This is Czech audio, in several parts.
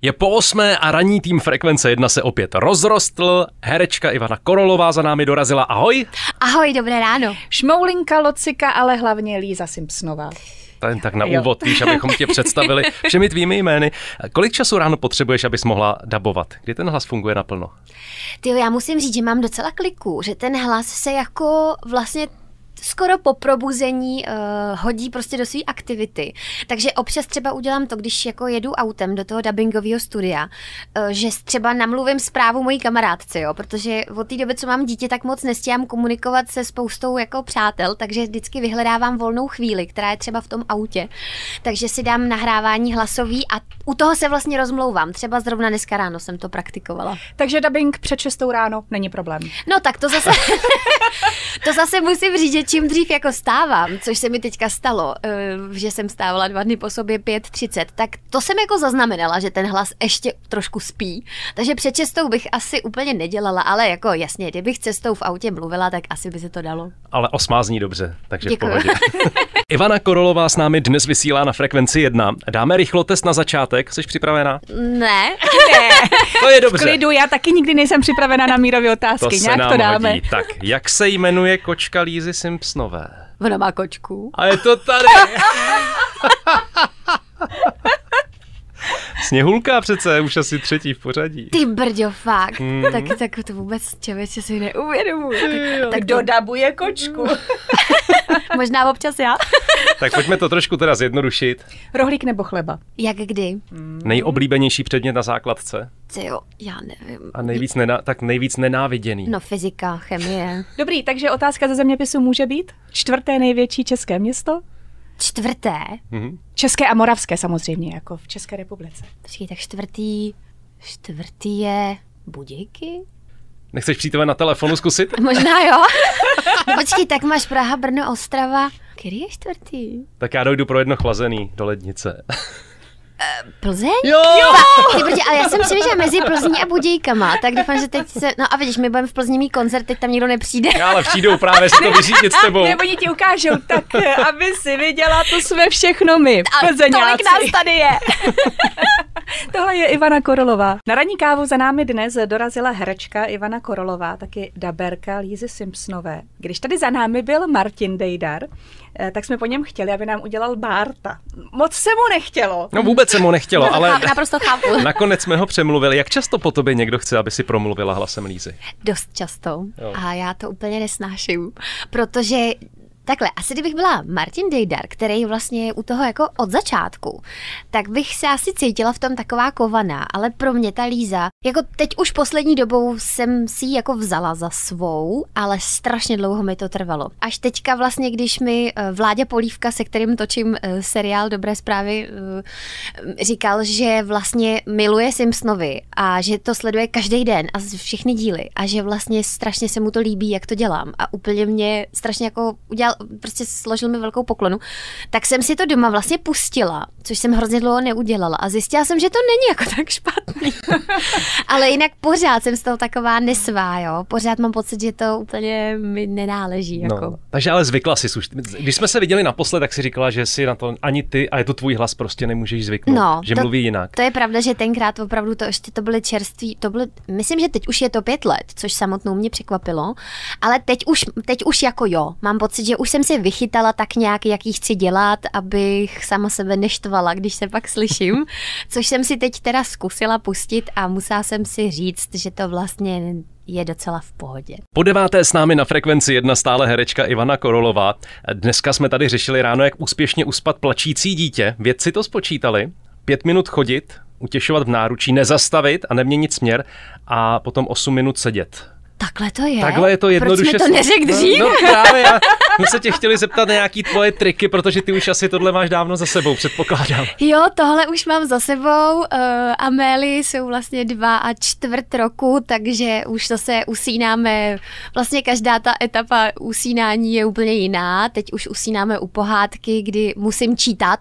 Je po 8 a ranní tým Frekvence 1 se opět rozrostl. Herečka Ivana Korolová za námi dorazila. Ahoj. Ahoj, dobré ráno. Šmoulinka, Locika, ale hlavně Líza Simpsonová. To jen tak na úvod, víš, abychom tě představili všemi tvými jmény. Kolik času ráno potřebuješ, abys mohla dabovat? Kdy ten hlas funguje naplno? Tyjo, já musím říct, že mám docela kliku, že ten hlas se jako vlastně skoro po probuzení hodí prostě do své aktivity. Takže občas třeba udělám to, když jako jedu autem do toho dabingového studia, že třeba namluvím zprávu mojí kamarádce, jo, protože od té doby, co mám dítě, tak moc nestíhám komunikovat se spoustou jako přátel, takže vždycky vyhledávám volnou chvíli, která je třeba v tom autě. Takže si dám nahrávání hlasový a u toho se vlastně rozmlouvám. Třeba zrovna dneska ráno jsem to praktikovala. Takže dabing před 6 ráno není problém. No tak to zase, to zase musím říct, že čím dřív jako stávám, což se mi teďka stalo, že jsem stávala 2 dny po sobě 5:30, tak to jsem jako zaznamenala, že ten hlas ještě trošku spí. Takže před 6 bych asi úplně nedělala, ale jako jasně, kdybych cestou v autě mluvila, tak asi by se to dalo. Ale 8 zní dobře, takže Děkuju. v pohodě. Ivana Korolová s námi dnes vysílá na Frekvenci 1. Dáme rychlotest na začátek, jsi připravená? Ne. To je dobře. V klidu, já taky nikdy nejsem připravena na mírové otázky, To nějak se nám to dáme. hodí. Tak, jak se jmenuje kočka Lízy Simpsonové? Ona má kočku. A je to tady. Sněhulka přece, už asi 3. v pořadí. Ty brďo, fakt. Tak to vůbec člověče si neuvědomuji. Tak dodabuje kočku. Možná občas já. Tak pojďme to trošku teda zjednodušit. Rohlík nebo chleba? Jak kdy? Nejoblíbenější předmět na základce? Tyjo, já nevím. A nejvíc nenáviděný. No fyzika, chemie. Dobrý, takže otázka ze zeměpisu může být? 4. největší české město? 4. České a moravské samozřejmě, jako v České republice. Počkej, tak 4. je Budějky? Nechceš přijít na telefonu zkusit? Možná jo. No počkej, tak máš Praha, Brno, Ostrava. Který je 4? Tak já dojdu pro jedno chlazený do lednice. Plzeň? Jo! Ty brdě, ale já jsem si že mezi Plzní a Budějkama, tak doufám, že teď se... No a vidíš, my budeme v Plzni mít koncert, teď tam nikdo nepřijde. Já, ale přijdou právě si to vyřídit s tebou. Nebo oni ti ukážou, tak aby si viděla, to jsme všechno my, A Plzeňáci. tolik nás tady je. Tohle je Ivana Korolová. Na ranní kávu za námi dnes dorazila herečka Ivana Korolová, taky daberka Lízy Simpsonové. Když tady za námi byl Martin Dejdar, tak jsme po něm chtěli, aby nám udělal Bárta. Moc se mu nechtělo. No vůbec se mu nechtělo, ale Naprosto chápu. nakonec jsme ho přemluvili. Jak často po tobě někdo chce, aby si promluvila hlasem Lízy? Dost často. Jo. A já to úplně nesnáším, protože takhle, asi kdybych byla Martin Dejdar, který vlastně je u toho jako od začátku, tak bych se asi cítila v tom taková kovaná, ale pro mě ta Líza, jako teď už poslední dobou jsem si ji jako vzala za svou, ale strašně dlouho mi to trvalo. Až teďka vlastně, když mi Vláďa Polívka, se kterým točím seriál Dobré zprávy, říkal, že vlastně miluje Simpsonovi a že to sleduje každý den a všechny díly a že vlastně strašně se mu to líbí, jak to dělám a úplně mě strašně jako udělal, prostě složil mi velkou poklonu, tak jsem si to doma vlastně pustila, což jsem hrozně dlouho neudělala a zjistila jsem, že to není jako tak špatný. Ale jinak pořád jsem z toho taková nesvá, jo. Pořád mám pocit, že to úplně mi nenáleží. Jako. No, takže ale zvykla jsi už. Když jsme se viděli naposled, tak si říkala, že si na to ani ty, a je to tvůj hlas, prostě nemůžeš zvyknout, No, že mluví jinak. To je pravda, že tenkrát opravdu to ještě to byly čerství, myslím, že teď už je to 5 let, což samotnou mě překvapilo, ale teď už jako jo, mám pocit, že už jsem si vychytala tak nějak, jak jí chci dělat, abych sama sebe neštvala, když se pak slyším, což jsem si teď teda zkusila pustit a musela jsem si říct, že to vlastně je docela v pohodě. Po 9. s námi na Frekvenci 1 stále herečka Ivana Korolová. Dneska jsme tady řešili ráno, jak úspěšně uspat plačící dítě. Vědci to spočítali. 5 minut chodit, utěšovat v náručí, nezastavit a neměnit směr a potom 8 minut sedět. Takhle to je? Takhle je to jednoduše. Proč mi to neřekl dřív? No právě, my se tě chtěli zeptat na nějaký tvoje triky, protože ty už asi tohle máš dávno za sebou, předpokládám. Jo, tohle už mám za sebou. Amélie jsou vlastně 2,25 roku, takže už zase usínáme, vlastně každá ta etapa usínání je úplně jiná. Teď už usínáme u pohádky, kdy musím čítat.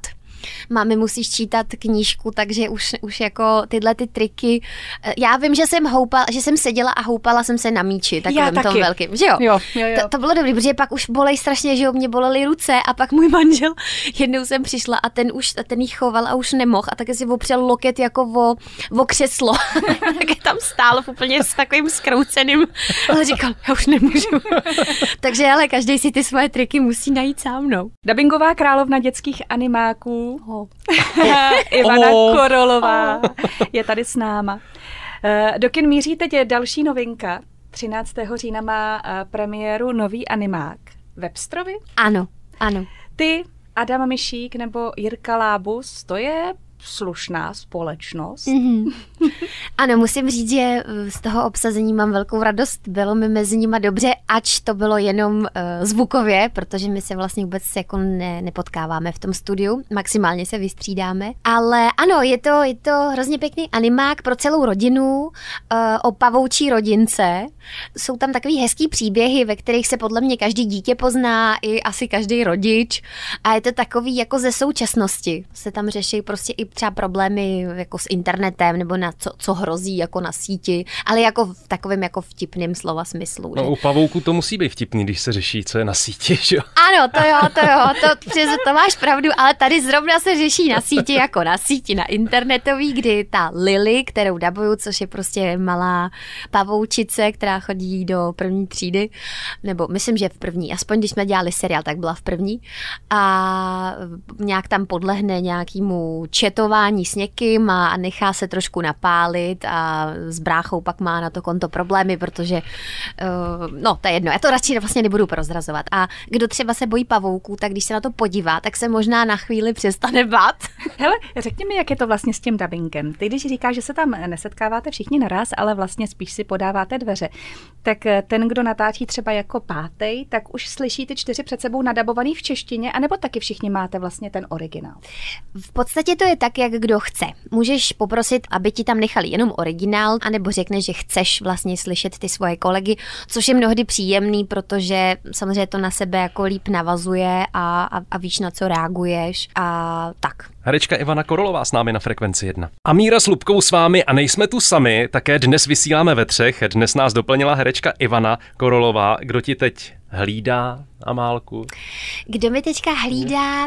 Mami, musíš čítat knížku, takže už jako tyhle ty triky. Já vím, že jsem seděla a houpala jsem se na míči, takovým tom velkým, že jo? Jo. To bylo dobrý, protože pak už bolej strašně, že jo, mě bolely ruce a pak můj manžel, jednou jsem přišla a ten jí choval a už nemohl a taky si opřel loket jako o křeslo. Tak tam stál úplně s takovým zkrouceným, ale říkal, já už nemůžu. Takže ale každý si ty svoje triky musí najít sám mnou. Dabingová královna dětských animáků Ivana Korolová je tady s náma. Do kin míří teď další novinka. 13. října má premiéru nový animák. Webstrovi? Ano. Ty, Adam Mišík nebo Jirka Lábus, to je slušná společnost. Mm-hmm. Ano, musím říct, že z toho obsazení mám velkou radost. Bylo mi mezi nimi dobře, ač to bylo jenom zvukově, protože my se vlastně vůbec jako nepotkáváme v tom studiu. Maximálně se vystřídáme. Ale ano, je to hrozně pěkný animák pro celou rodinu o pavoučí rodince. Jsou tam takový hezký příběhy, ve kterých se podle mě každý dítě pozná, i asi každý rodič. A je to takový jako ze současnosti. Se tam řeší prostě i třeba problémy jako s internetem nebo na co hrozí jako na síti, ale jako v takovém jako vtipném slova smyslu. No, že? u pavouku to musí být vtipný, když se řeší, co je na síti, že jo? Ano, to máš pravdu, ale tady zrovna se řeší na síti jako na síti, na internetový, kdy ta Lily, kterou dabuju, což je prostě malá pavoučice, která chodí do první třídy, nebo myslím, že v první, aspoň když jsme dělali seriál, tak byla v první a nějak tam podlehne nějakému četování s někým a nechá se trošku napálit a s bráchou pak má na to konto problémy, protože no, to je jedno, já to radši vlastně nebudu prozrazovat. A kdo třeba se bojí pavouků, tak když se na to podívá, tak se možná na chvíli přestane bát. Hele, řekni mi, jak je to vlastně s tím dabingem. Ty, když říkáš, že se tam nesetkáváte všichni naraz, ale vlastně spíš si podáváte dveře, tak ten, kdo natáčí třeba jako pátej, tak už slyší ty 4 před sebou nadabovaný v češtině, anebo taky všichni máte vlastně ten originál? V podstatě to je tak, jak kdo chce. Můžeš poprosit, aby ti tam nechali jenom originál, anebo řekneš, že chceš vlastně slyšet ty svoje kolegy, což je mnohdy příjemný, protože samozřejmě to na sebe jako líp navazuje a víš, na co reaguješ a tak. Herečka Ivana Korolová s námi na Frekvenci 1. A Míra s Lubkou s vámi a nejsme tu sami, také dnes vysíláme ve 3. Dnes nás doplnila herečka Ivana Korolová. Kdo ti teď hlídá, Amálku? Kdo mi teďka hlídá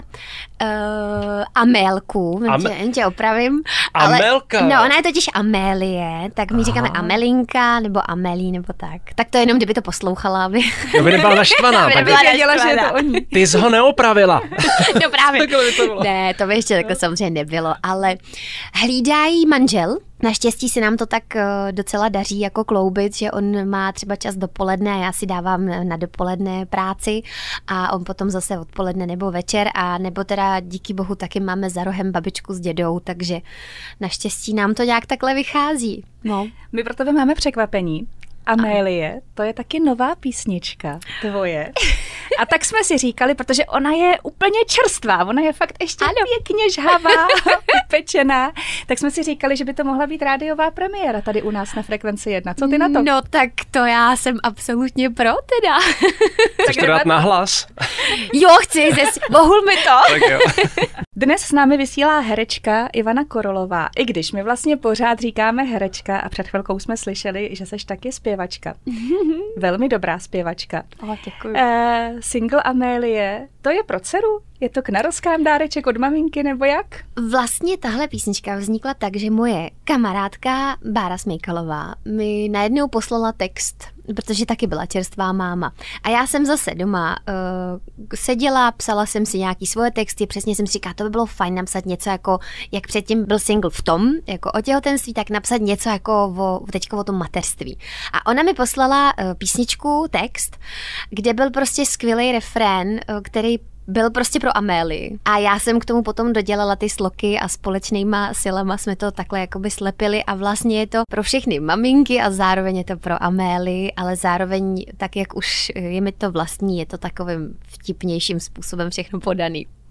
Amélku, jen tě opravím. Amélka? Ale, no, ona je totiž Amélie, tak my říkáme Amelinka nebo Amelí nebo tak. Tak to jenom, kdyby to poslouchala, aby... Kdyby nebyla naštvaná. Věděla, že je to o ní. Ty jsi ho neopravila. No právě. to Ne, to by ještě takhle samozřejmě nebylo, ale hlídá jí manžel. Naštěstí se nám to tak docela daří jako kloubit, že on má třeba čas dopoledne a já si dávám na dopoledne práci a on potom zase odpoledne nebo večer a nebo teda díky bohu taky máme za rohem babičku s dědou, takže naštěstí nám to nějak takhle vychází. No. My pro tebe máme překvapení. Amélie, to je taky nová písnička tvoje. A tak jsme si říkali, protože ona je úplně čerstvá, ona je fakt ještě pěkně žhavá, upečená, tak jsme si říkali, že by to mohla být rádiová premiéra tady u nás na Frekvenci 1. Co ty na to? No tak to já jsem absolutně pro teda. Chceš to dát na hlas? Jo, chci, bohul mi to. Tak jo. Dnes s námi vysílá herečka Ivana Korolová, i když my vlastně pořád říkáme herečka a před chvilkou jsme slyšeli, že seš taky zpěvačka. Velmi dobrá zpěvačka. Děkuji. Single Amélie, to je pro dceru? Je to k narozkám dáreček od maminky nebo jak? Vlastně tahle písnička vznikla tak, že moje kamarádka Bára Smejkalová mi najednou poslala text, protože taky byla čerstvá máma. A já jsem zase doma seděla, psala jsem si nějaký svoje texty, přesně jsem si říkala, to by bylo fajn napsat něco jako, jak předtím byl single v tom, jako o těhotenství, tak napsat něco jako teďko o tom mateřství. A ona mi poslala písničku, text, kde byl prostě skvělý refrén, který byl prostě pro Amélii. A já jsem k tomu potom dodělala ty sloky a společnýma silama jsme to takhle jakoby slepili a vlastně je to pro všechny maminky a zároveň je to pro Amélii, ale zároveň tak, jak už je mi to vlastní, je to takovým vtipnějším způsobem všechno podaný.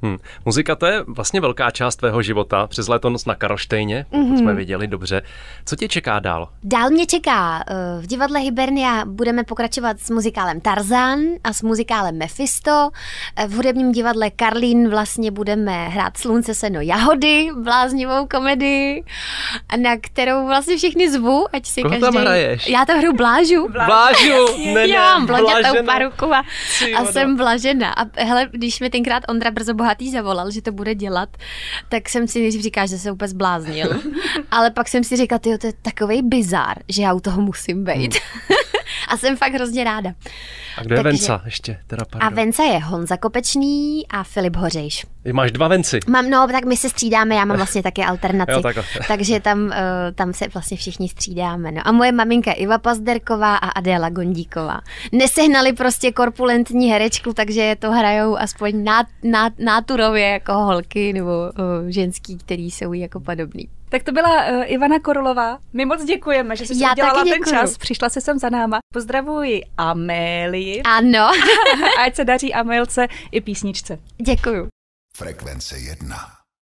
Muzika, to je vlastně velká část tvého života, přes léto noc na Karlštejně, pokud jsme viděli dobře. Co tě čeká dál? Dál mě čeká v divadle Hibernia budeme pokračovat s muzikálem Tarzan a s muzikálem Mephisto. V hudebním divadle Karlín vlastně budeme hrát Slunce, seno, jahody, bláznivou komedii, na kterou vlastně všichni zvu, ať si Koho tam hraješ? Já tam hru Blážu. Já mám blondětou paruku a jsem Blažena. A hele, když mi tenkrát Ondra Brzo Bohatý zavolal, že to bude dělat, tak jsem si nejdřív říkala, že se úplně zbláznil. Ale pak jsem si říkala, tyjo, to je takovej bizár, že já u toho musím být. A jsem fakt hrozně ráda. A kdo je Venca ještě? A Venca je Honza Kopečný a Filip Hořejš. Máš 2 Venci? No, tak my se střídáme, já mám vlastně taky alternaci. Jo, takže tam se vlastně všichni střídáme. No. A moje maminka Iva Pazderková a Adéla Gondíková. Nesehnali prostě korpulentní herečku, takže to hrajou aspoň náturově jako holky nebo ženský, který jsou jako podobný. Tak to byla Ivana Korolová. My moc děkujeme, že jsi si udělala ten čas. Přišla jsi sem za náma. Pozdravuji Amélii. Ano. Ať se daří Amélce i písničce. Děkuju. Frekvence 1.